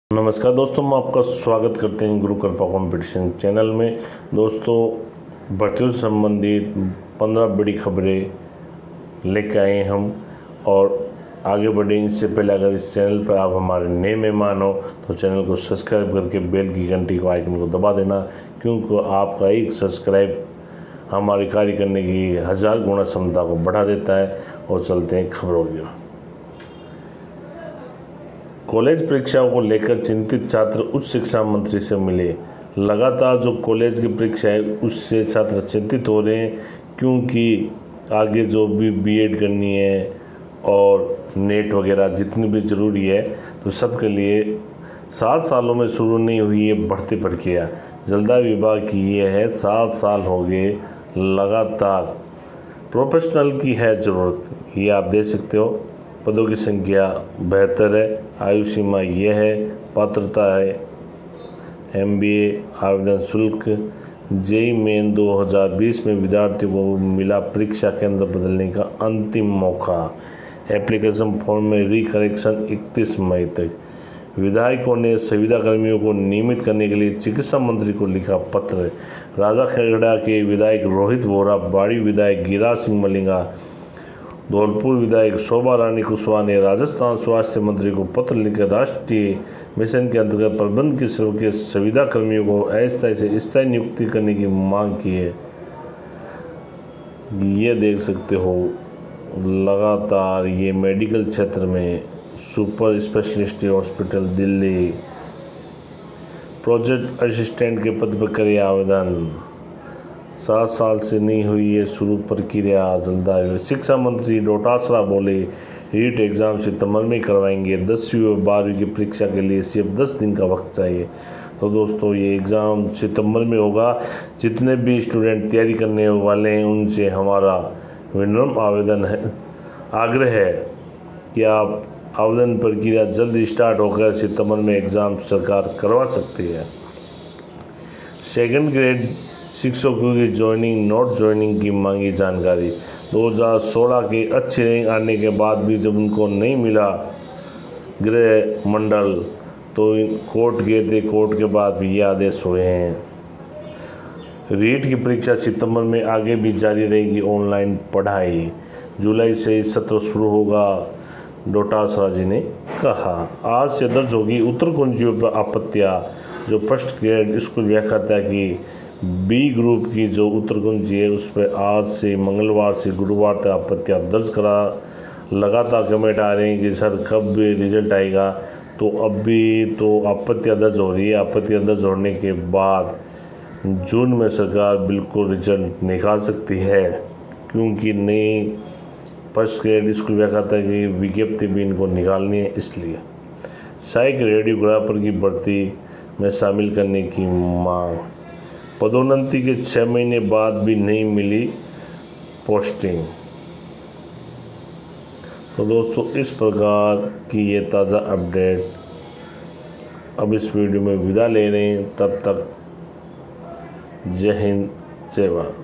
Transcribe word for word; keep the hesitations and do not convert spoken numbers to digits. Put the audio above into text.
नमस्कार दोस्तों, मैं आपका स्वागत करते हैं गुरु कृपा कंपटीशन चैनल में। दोस्तों, भर्तियों से संबंधित पंद्रह बड़ी खबरें लेकर आए हैं हम और आगे बढ़े। इससे पहले अगर इस चैनल पर आप हमारे नए मेहमान हो तो चैनल को सब्सक्राइब करके बेल की घंटी को आइकन को दबा देना, क्योंकि आपका एक सब्सक्राइब हमारे कार्य करने की हज़ार गुना क्षमता को बढ़ा देता है। और चलते हैं खबरों की। कॉलेज परीक्षाओं को लेकर चिंतित छात्र उच्च शिक्षा मंत्री से मिले। लगातार जो कॉलेज की परीक्षा है उससे छात्र चिंतित हो रहे हैं, क्योंकि आगे जो भी बीएड करनी है और नेट वगैरह जितनी भी ज़रूरी है तो सबके लिए सात सालों में शुरू नहीं हुई है भर्ती प्रक्रिया। जलदाय विभाग की ये है, सात साल हो गए लगातार। प्रोफेशनल की है ज़रूरत, ये आप देख सकते हो। पदों की संख्या बेहतर है, आयु सीमा यह है, पात्रता है एमबीए, आवेदन शुल्क। जेई मेन दो हज़ार बीस में विद्यार्थियों को मिला परीक्षा केंद्र बदलने का अंतिम मौका। एप्लीकेशन फॉर्म में रिकरेक्शन इकतीस मई तक। विधायकों ने संविदा कर्मियों को नियमित करने के लिए चिकित्सा मंत्री को लिखा पत्र। राजा खेगड़ा के विधायक रोहित बोरा, बाड़ी विधायक गिरिराज सिंह मलिंगा, धौलपुर विधायक शोभा रानी कुशवाहा ने राजस्थान स्वास्थ्य मंत्री को पत्र लिखकर राष्ट्रीय मिशन के अंतर्गत प्रबंध की सेवा के संविदा कर्मियों को अस्थायी से स्थायी नियुक्ति करने की मांग की है। ये देख सकते हो, लगातार ये मेडिकल क्षेत्र में super specialist hospital Delhi project assistant के पद पर करे आवेदन। सात साल से नहीं हुई है शुरू प्रक्रिया, जल्द। शिक्षा मंत्री डोटासरा बोले रीट एग्ज़ाम सितंबर में करवाएंगे। दसवीं व बारहवीं की परीक्षा के लिए सिर्फ दस दिन का वक्त चाहिए। तो दोस्तों, ये एग्ज़ाम सितंबर में होगा। जितने भी स्टूडेंट तैयारी करने वाले हैं उनसे हमारा विनम्र आवेदन है, आग्रह है कि आप आवेदन प्रक्रिया जल्द स्टार्ट होकर सितंबर में एग्ज़ाम सरकार करवा सकती है। सेकेंड ग्रेड शिक्षकों की ज्वाइनिंग नोट ज्वाइनिंग की मांगी जानकारी। दो हज़ार सोलह के अच्छे रैंक आने के बाद भी जब उनको नहीं मिला गृह मंडल तो कोर्ट गए थे, कोर्ट के बाद भी ये आदेश हुए हैं। रीट की परीक्षा सितंबर में आगे भी जारी रहेगी। ऑनलाइन पढ़ाई जुलाई से सत्र शुरू होगा, डोटासरा जी ने कहा। आज से दर्ज होगी उत्तर कुंजियों पर आपत्तियाँ। जो फर्स्ट ग्रेड स्कूल व्याख्याता की बी ग्रुप की जो उत्तर कुंजी है उस पर आज से मंगलवार से गुरुवार तक आपत्तियाँ दर्ज करा। लगातार कमेंट आ रहे हैं कि सर कब रिजल्ट आएगा, तो अभी तो आपत्तियाँ दर्ज हो रही है। आपत्तियाँ दर्ज होने के बाद जून में सरकार बिल्कुल रिजल्ट निकाल सकती है, क्योंकि नई फर्स्ट ग्रेड स्कूल व्याख्याता की विज्ञप्ति भी इनको निकालनी है। इसलिए सहायक रेडियोग्राफर की भर्ती में शामिल करने की मांग। पदोन्नति के छः महीने बाद भी नहीं मिली पोस्टिंग। तो दोस्तों, इस प्रकार की ये ताज़ा अपडेट अब इस वीडियो में विदा ले रहे हैं। तब तक जय हिंद, जय भारत।